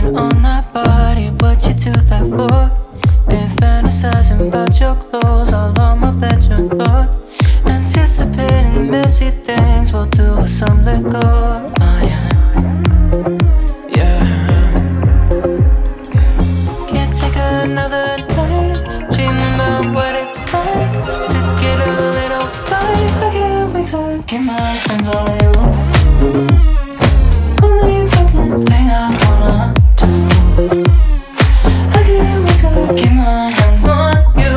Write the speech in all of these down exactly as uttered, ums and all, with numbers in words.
Licking on that body, what you do that for? Been fantasizing about your clothes all on my bedroom floor. Anticipating messy things, we'll do with some liquor. Oh yeah, yeah. Can't take another night dreaming about what it's like to get a little light. I can't wait to get my hands on you. Only fucking thing I wanna do. I can't wait to get my hands on you.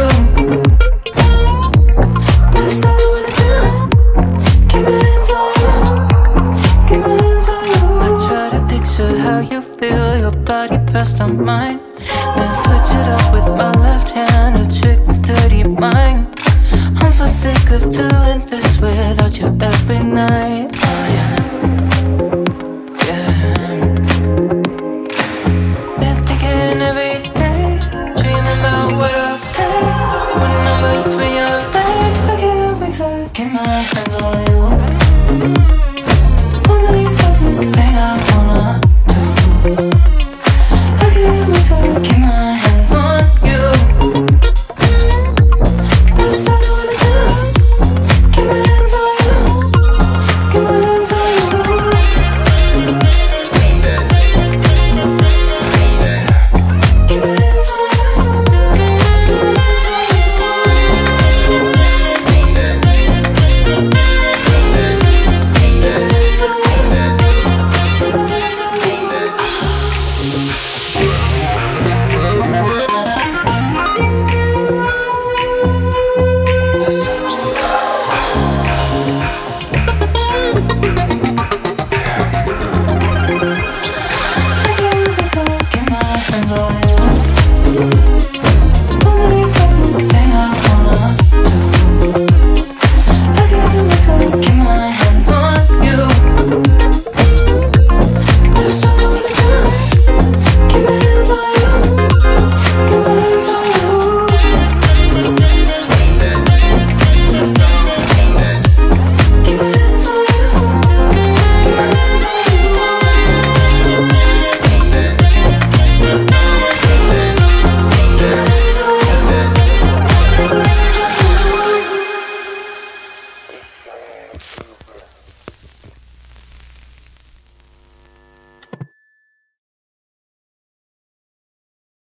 That's all I wanna do. Get my hands on you. Get my hands on you. I try to picture how you feel, your body pressed on mine. Then switch it up with my left hand, a trick this dirty mind. I'm so sick of doing this without you every night. Oh yeah.